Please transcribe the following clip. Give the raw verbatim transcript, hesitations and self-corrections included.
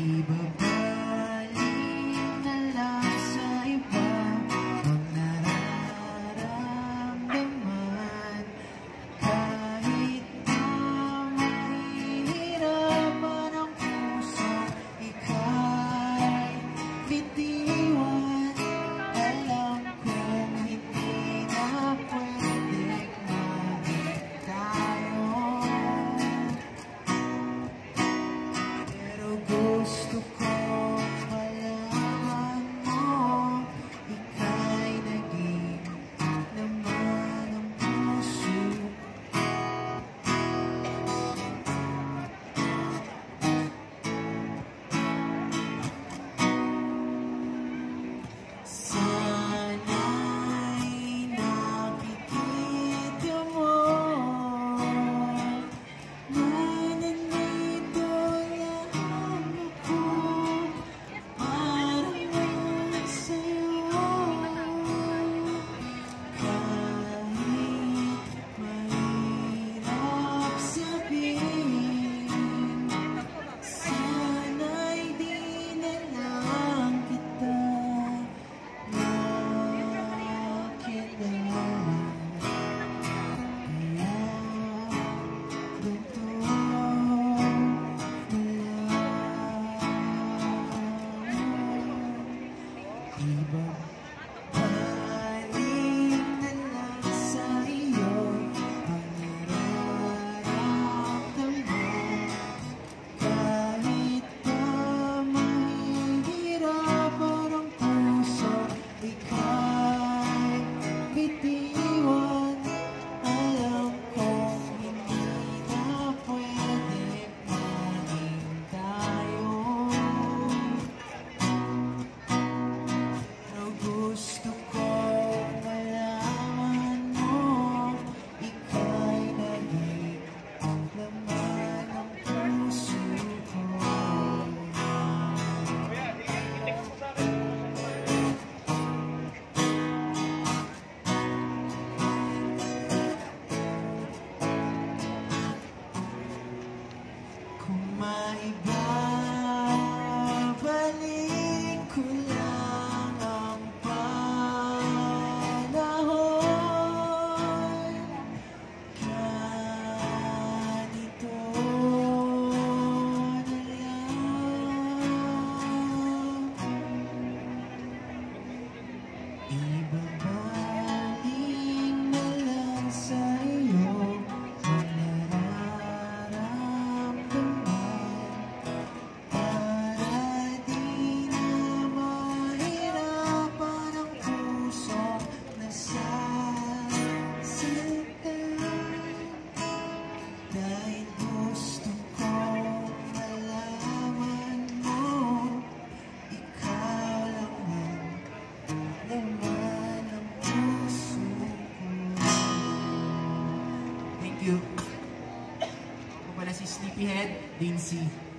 Ibabaling na lang sa iba ang nararamdaman, kahit na mahihirapan ang puso, ika'y bitiwan. Alam kong hindi na pwedeng maging tayo, pero gusto kong malaman mo, ika'y naging laman ng puso. Sana'y nakikita mo na nandito lang ako para lang sa'yo, kahit mahirap sabihin. Sana'y di na lang kita nakilala, kaya ganito na lang. Ibabaling na lang sa iyo ang nararamdaman, kahit pa mahihirapan ang puso, ika'y bitiwan. Alam kong hindi na pwedeng maging tayo, pero gusto kong malaman mo, ika'y naging laman ng puso ko. Kung maibabalik ko lang ang panahon, ganito na lang. Ibabaling na lang sa iyo ang nararamdaman, para di na mahirapan ang puso nasasaktan. Dahil gusto kong malaman mo, ikaw lang ang laman ng puso ko. Thank you. Ako pala si Sleepyhead Lindsay.